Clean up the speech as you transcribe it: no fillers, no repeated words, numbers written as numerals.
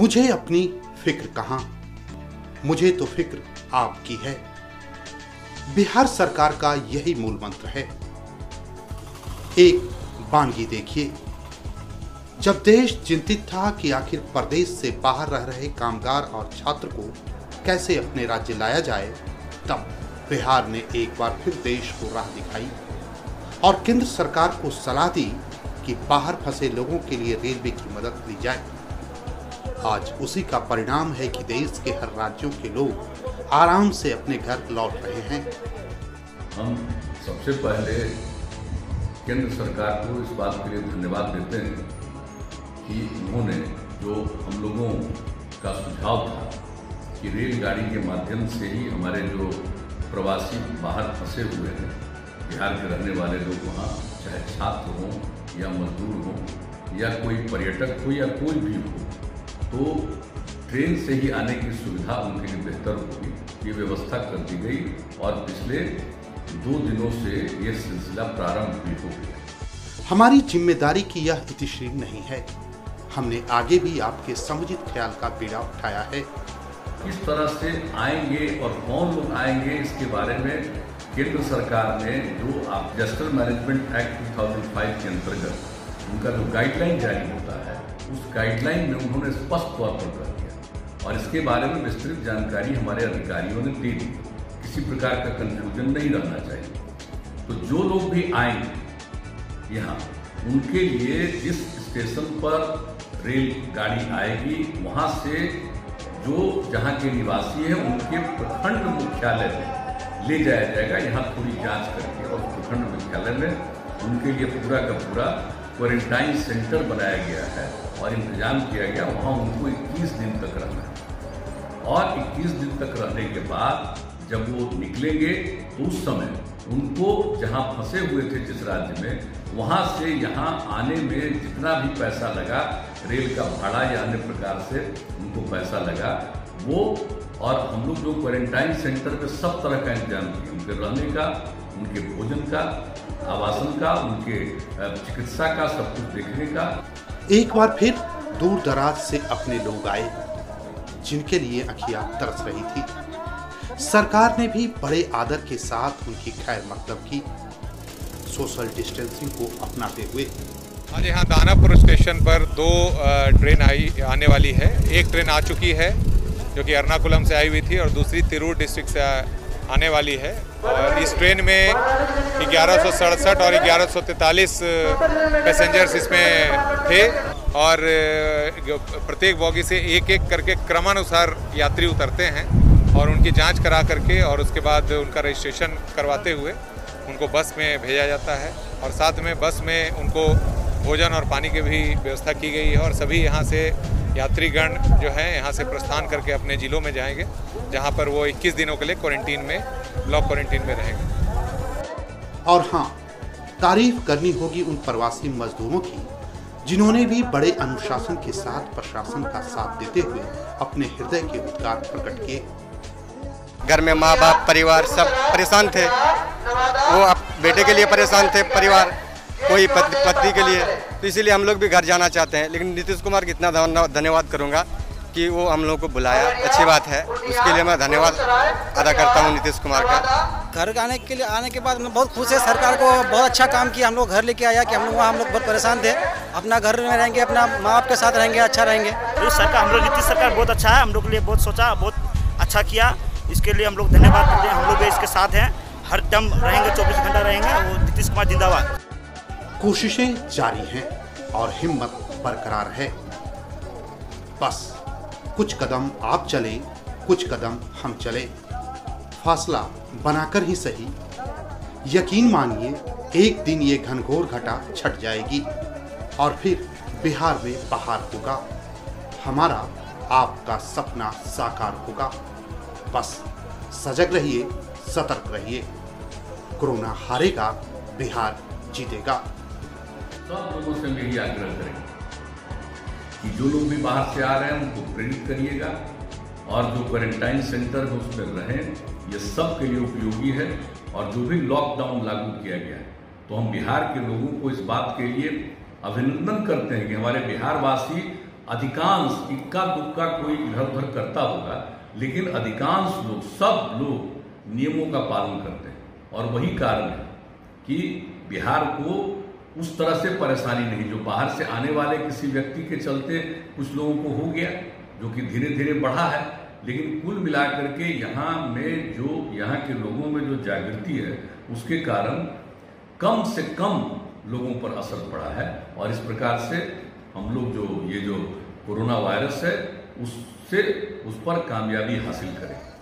मुझे अपनी फिक्र कहां, मुझे तो फिक्र आपकी है। बिहार सरकार का यही मूल मंत्र है। एक वानगी देखिए, जब देश चिंतित था कि आखिर प्रदेश से बाहर रह रहे कामगार और छात्र को कैसे अपने राज्य लाया जाए, तब बिहार ने एक बार फिर देश को राह दिखाई और केंद्र सरकार को सलाह दी कि बाहर फंसे लोगों के लिए रेलवे की मदद ली जाए। आज उसी का परिणाम है कि देश के हर राज्यों के लोग आराम से अपने घर लौट रहे हैं। हम सबसे पहले केंद्र सरकार को इस बात के लिए धन्यवाद देते हैं कि उन्होंने जो हम लोगों का सुझाव था कि रेलगाड़ी के माध्यम से ही हमारे जो प्रवासी बाहर फंसे हुए हैं, बिहार के रहने वाले लोग वहाँ, चाहे छात्र हों या मजदूर हों या कोई पर्यटक हो या कोई भी हो, तो ट्रेन से ही आने की सुविधा उनके लिए बेहतर होगी, ये व्यवस्था कर दी गई और पिछले 2 दिनों से ये सिलसिला प्रारंभ भी हो गया। हमारी जिम्मेदारी की यह इतिश्री नहीं है। हमने आगे भी आपके समुचित ख्याल का बीड़ा उठाया है। किस तरह से आएंगे और कौन लोग आएंगे, इसके बारे में केंद्र सरकार ने जो डिजास्टर मैनेजमेंट एक्ट 2005 के अंतर्गत उनका जो गाइडलाइन जारी होता है, उस गाइडलाइन में उन्होंने स्पष्ट तौर पर कर दिया और इसके बारे में विस्तृत जानकारी हमारे अधिकारियों ने दे दी। किसी प्रकार का कंफ्यूजन नहीं रहना चाहिए। तो जो लोग भी आएंगे यहाँ, उनके लिए जिस स्टेशन पर रेलगाड़ी आएगी, वहाँ से जो जहाँ के निवासी हैं उनके प्रखंड मुख्यालय में ले जाया जाएगा। यहाँ थोड़ी जांच करके और प्रखंड मुख्यालय में उनके लिए पूरा का पूरा क्वारंटाइन सेंटर बनाया गया है और इंतजाम किया गया। वहाँ उनको 21 दिन तक रहना है और 21 दिन तक रहने के बाद जब वो निकलेंगे तो उस समय उनको जहाँ फंसे हुए थे जिस राज्य में, वहाँ से यहाँ आने में जितना भी पैसा लगा, रेल का भाड़ा या अन्य प्रकार से उनको पैसा लगा, वो और हम लोग जो क्वारंटाइन सेंटर पे सब तरह का इंतजाम किए, उनके रहने का, उनके भोजन का, आवासन का, उनके चिकित्सा का, सब कुछ देखने का। एक बार फिर दूर दराज से अपने लोग आए जिनके लिए आंखियां तरस रही थी। सरकार ने भी बड़े आदर के साथ उनकी खैर मकदम की, सोशल डिस्टेंसिंग को अपनाते हुए। आज यहाँ दानापुर स्टेशन पर 2 ट्रेन आने वाली है। एक ट्रेन आ चुकी है जो कि एर्नाकुलम से आई हुई थी और दूसरी तिरूर डिस्ट्रिक्ट से आने वाली है। और इस ट्रेन में 1167 और 1143 पैसेंजर्स इसमें थे और प्रत्येक बॉगी से एक करके क्रमानुसार यात्री उतरते हैं और उनकी जांच करा करके और उसके बाद उनका रजिस्ट्रेशन करवाते हुए उनको बस में भेजा जाता है। और साथ में बस में उनको भोजन और पानी की भी व्यवस्था की गई है और सभी यहाँ से यात्रीगण जो हैं यहाँ से प्रस्थान करके अपने जिलों में जाएंगे, जहाँ पर वो 21 दिनों के लिए क्वारंटीन में, ब्लॉक क्वारंटीन में रहेंगे। और हाँ, तारीफ करनी होगी उन प्रवासी मजदूरों की जिन्होंने भी बड़े अनुशासन के साथ प्रशासन का साथ देते हुए अपने हृदय के उद्गार प्रकट किए। घर में माँ बाप परिवार सब परेशान थे, वो बेटे के लिए परेशान थे, परिवार कोई पत्नी के लिए, तो इसीलिए हम लोग भी घर जाना चाहते हैं। लेकिन नीतीश कुमार की इतना धन्यवाद करूंगा कि वो हम लोग को बुलाया, अच्छी बात है, उसके लिए मैं धन्यवाद अदा करता हूं नीतीश कुमार का। घर आने के बाद मैं बहुत खुश है। सरकार को बहुत अच्छा काम किया, हम लोग घर लेके आया कि हम लोग बहुत परेशान थे। अपना घर में रहेंगे, अपना माँ बाप के साथ रहेंगे, अच्छा रहेंगे। तो सरकार, हम लोग नीतीश सरकार बहुत अच्छा है, हम लोग के लिए बहुत सोचा, बहुत अच्छा किया, इसके लिए हम लोग धन्यवाद करते हैं। हम लोग भी इसके साथ हैं, हर दम रहेंगे, 24 घंटा रहेंगे। वो नीतीश कुमार जिंदाबाद। कोशिशें जारी हैं और हिम्मत बरकरार है। बस कुछ कदम आप चलें, कुछ कदम हम चलें, फासला बनाकर ही सही। यकीन मानिए, एक दिन ये घनघोर घटा छट जाएगी और फिर बिहार में बहार होगा। हमारा आपका सपना साकार होगा। बस सजग रहिए, सतर्क रहिए। कोरोना हारेगा, बिहार जीतेगा। सब लोगों से मेरी आग्रह करेंगे कि जो लोग भी बाहर से आ रहे हैं उनको प्रेरित करिएगा और जो क्वारंटाइन सेंटर है उसमें रहें, ये सब के लिए उपयोगी है। और जो भी लॉकडाउन लागू किया गया है, तो हम बिहार के लोगों को इस बात के लिए अभिनंदन करते हैं कि हमारे बिहारवासी अधिकांश इक्का दुक्का कोई इधर उधर करता होगा, लेकिन अधिकांश लोग, सब लोग नियमों का पालन करते हैं। और वही कारण है कि बिहार को उस तरह से परेशानी नहीं, जो बाहर से आने वाले किसी व्यक्ति के चलते कुछ लोगों को हो गया, जो कि धीरे धीरे बढ़ा है, लेकिन कुल मिलाकर के यहाँ के लोगों में जो जागृति है, उसके कारण कम से कम लोगों पर असर पड़ा है। और इस प्रकार से हम लोग जो कोरोना वायरस है उस पर कामयाबी हासिल करें।